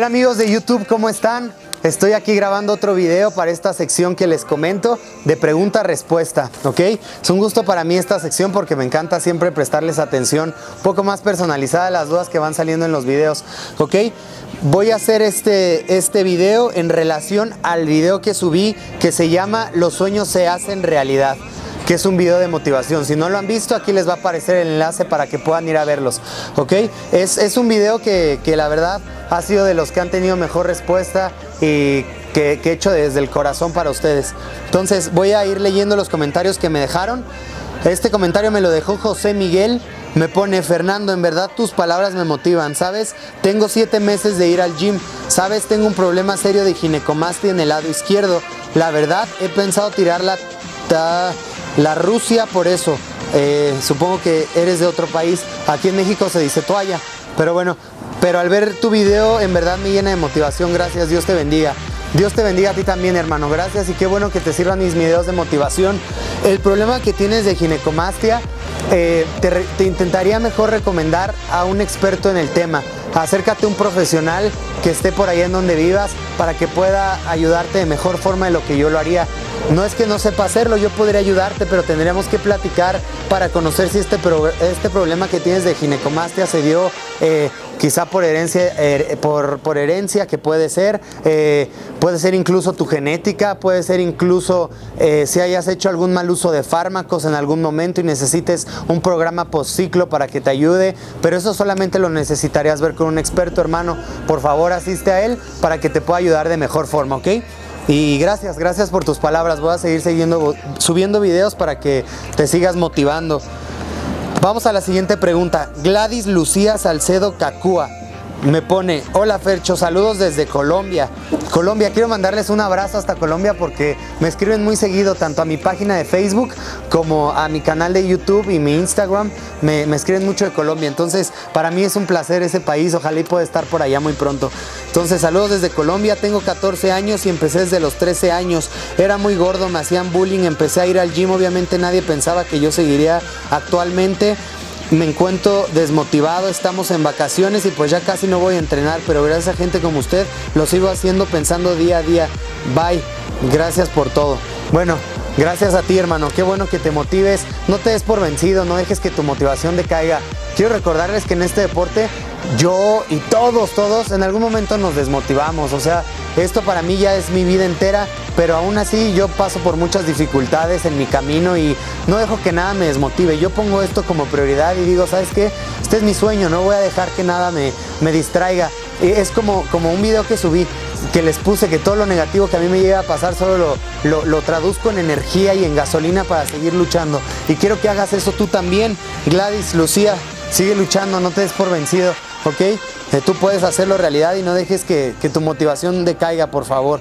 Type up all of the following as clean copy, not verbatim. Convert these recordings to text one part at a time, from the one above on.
Hola amigos de YouTube, ¿cómo están? Estoy aquí grabando otro video para esta sección que les comento de pregunta-respuesta, ¿ok? Es un gusto para mí esta sección porque me encanta siempre prestarles atención un poco más personalizada a las dudas que van saliendo en los videos, ¿ok? Voy a hacer este video en relación al video que subí que se llama Los sueños se hacen realidad, que es un video de motivación. Si no lo han visto, aquí les va a aparecer el enlace para que puedan ir a verlos, ¿ok? Es un video que la verdad ha sido de los que han tenido mejor respuesta y que he hecho desde el corazón para ustedes. Entonces voy a ir leyendo los comentarios que me dejaron. Este comentario me lo dejó José Miguel. Me pone: Fernando, en verdad tus palabras me motivan, ¿sabes? Tengo 7 meses de ir al gym, ¿sabes? Tengo un problema serio de ginecomastia en el lado izquierdo. La verdad, he pensado tirar la Rusia por eso. Supongo que eres de otro país. Aquí en México se dice toalla. Pero bueno, pero al ver tu video en verdad me llena de motivación. Gracias, Dios te bendiga. Dios te bendiga a ti también, hermano. Gracias y qué bueno que te sirvan mis videos de motivación. El problema que tienes de ginecomastia, te intentaría mejor recomendar a un experto en el tema. Acércate a un profesional que esté por ahí en donde vivas para que pueda ayudarte de mejor forma de lo que yo lo haría. No es que no sepa hacerlo, yo podría ayudarte, pero tendríamos que platicar para conocer si este problema que tienes de ginecomastia se dio quizá por herencia, por herencia, que puede ser incluso tu genética, puede ser incluso si hayas hecho algún mal uso de fármacos en algún momento y necesites un programa postciclo para que te ayude, pero eso solamente lo necesitarías ver con un experto, hermano. Por favor, asiste a él para que te pueda ayudar de mejor forma, ¿ok? Y gracias por tus palabras. Voy a seguir subiendo videos para que te sigas motivando. Vamos a la siguiente pregunta. Gladys Lucía Salcedo Cacúa me pone: hola Fercho, saludos desde Colombia. Quiero mandarles un abrazo hasta Colombia porque me escriben muy seguido, tanto a mi página de Facebook como a mi canal de YouTube y mi Instagram. Me escriben mucho de Colombia, entonces para mí es un placer ese país. Ojalá y pueda estar por allá muy pronto. Entonces, saludos desde Colombia. Tengo 14 años y empecé desde los 13 años. Era muy gordo, me hacían bullying, empecé a ir al gym. Obviamente nadie pensaba que yo seguiría. Actualmente me encuentro desmotivado, estamos en vacaciones y pues ya casi no voy a entrenar, pero gracias a gente como usted lo sigo haciendo pensando día a día. Bye, gracias por todo. Bueno, gracias a ti, hermano, qué bueno que te motives, no te des por vencido, no dejes que tu motivación decaiga. Quiero recordarles que en este deporte yo y todos en algún momento nos desmotivamos. O sea, esto para mí ya es mi vida entera, pero aún así yo paso por muchas dificultades en mi camino y no dejo que nada me desmotive. Yo pongo esto como prioridad y digo, ¿sabes qué? Este es mi sueño, no voy a dejar que nada me distraiga. Es como un video que subí, que les puse que todo lo negativo que a mí me llega a pasar solo lo traduzco en energía y en gasolina para seguir luchando. Y quiero que hagas eso tú también. Gladys Lucía, sigue luchando, no te des por vencido, ¿ok? Tú puedes hacerlo realidad y no dejes que tu motivación decaiga, por favor.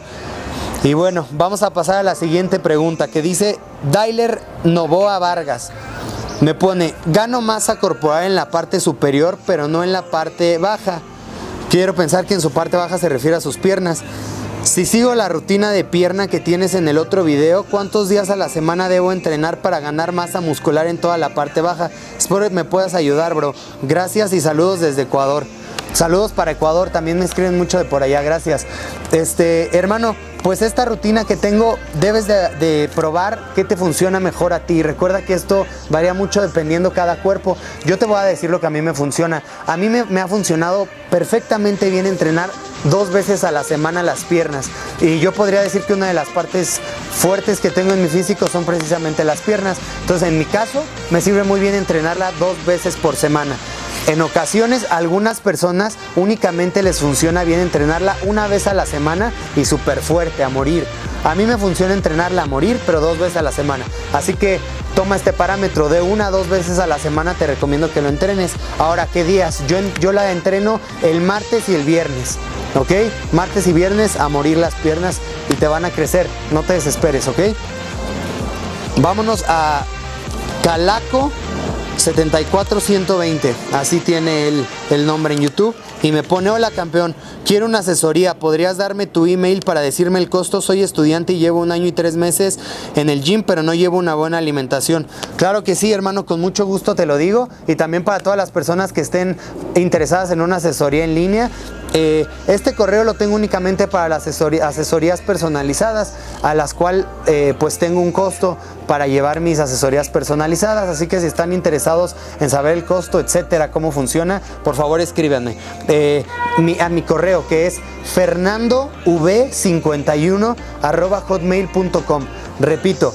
Y bueno, vamos a pasar a la siguiente pregunta que dice Dailer Novoa Vargas. Me pone: gano masa corporal en la parte superior, pero no en la parte baja. Quiero pensar que en su parte baja se refiere a sus piernas. Si sigo la rutina de pierna que tienes en el otro video, ¿cuántos días a la semana debo entrenar para ganar masa muscular en toda la parte baja? Espero que me puedas ayudar, bro. Gracias y saludos desde Ecuador. Saludos para Ecuador, también me escriben mucho de por allá, gracias. Hermano, pues esta rutina que tengo debes de probar qué te funciona mejor a ti. Recuerda que esto varía mucho dependiendo cada cuerpo. Yo te voy a decir lo que a mí me funciona. A mí me ha funcionado perfectamente bien entrenar 2 veces a la semana las piernas. Y yo podría decir que una de las partes fuertes que tengo en mi físico son precisamente las piernas. Entonces, en mi caso, me sirve muy bien entrenarla 2 veces por semana. En ocasiones, a algunas personas únicamente les funciona bien entrenarla 1 vez a la semana y súper fuerte, a morir. A mí me funciona entrenarla a morir, pero 2 veces a la semana. Así que toma este parámetro de 1 a 2 veces a la semana, te recomiendo que lo entrenes. Ahora, ¿qué días? Yo la entreno el martes y el viernes, ¿ok? Martes y viernes a morir las piernas y te van a crecer. No te desesperes, ¿ok? Vámonos a Calaco 74120, así tiene el nombre en YouTube, y me pone: hola campeón, quiero una asesoría, ¿podrías darme tu email para decirme el costo? Soy estudiante y llevo 1 año y 3 meses en el gym, pero no llevo una buena alimentación. Claro que sí, hermano, con mucho gusto te lo digo, y también para todas las personas que estén interesadas en una asesoría en línea, Este correo lo tengo únicamente para las asesorías personalizadas, a las cuales pues tengo un costo para llevar mis asesorías personalizadas, así que si están interesados en saber el costo, etcétera, cómo funciona, por favor escríbanme a mi correo, que es fernandov51@hotmail.com. Repito,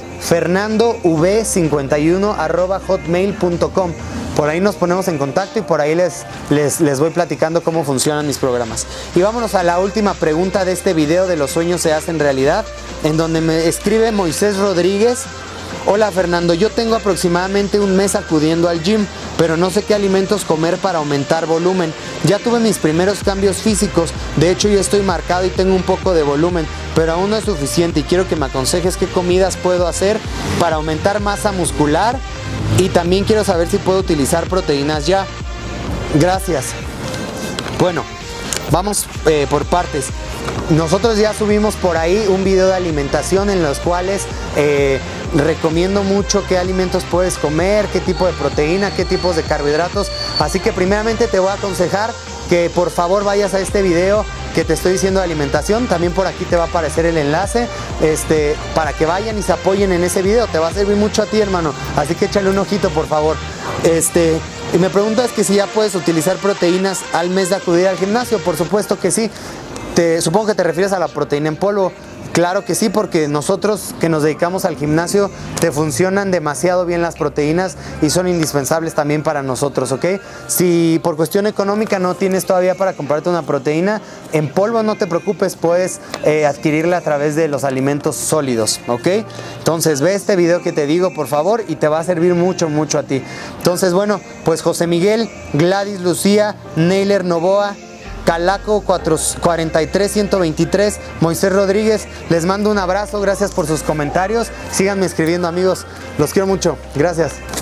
fernandov51@hotmail.com. Por ahí nos ponemos en contacto y por ahí les voy platicando cómo funcionan mis programas. Y vámonos a la última pregunta de este video de Los sueños se hacen realidad, en donde me escribe Moisés Rodríguez. Hola Fernando, yo tengo aproximadamente un mes acudiendo al gym, pero no sé qué alimentos comer para aumentar volumen. Ya tuve mis primeros cambios físicos, de hecho yo estoy marcado y tengo un poco de volumen, pero aún no es suficiente y quiero que me aconsejes qué comidas puedo hacer para aumentar masa muscular, y también quiero saber si puedo utilizar proteínas ya. Gracias. Bueno, vamos por partes. Nosotros ya subimos por ahí un video de alimentación en los cuales recomiendo mucho qué alimentos puedes comer, qué tipo de proteína, qué tipos de carbohidratos. Así que primeramente te voy a aconsejar que por favor vayas a este video que te estoy diciendo de alimentación. También por aquí te va a aparecer el enlace para que vayan y se apoyen en ese video. Te va a servir mucho a ti, hermano, así que échale un ojito, por favor. Y me preguntas que si ya puedes utilizar proteínas al mes de acudir al gimnasio. Por supuesto que sí. Supongo que te refieres a la proteína en polvo. Claro que sí, porque nosotros que nos dedicamos al gimnasio te funcionan demasiado bien las proteínas y son indispensables también para nosotros, ¿ok? Si por cuestión económica no tienes todavía para comprarte una proteína en polvo, no te preocupes, puedes adquirirla a través de los alimentos sólidos, ¿ok? Entonces ve este video que te digo, por favor, y te va a servir mucho, mucho a ti. Entonces, bueno, pues José Miguel, Gladys Lucía, Neyler Novoa, Calaco 43123, Moisés Rodríguez, les mando un abrazo, gracias por sus comentarios, síganme escribiendo, amigos, los quiero mucho, gracias.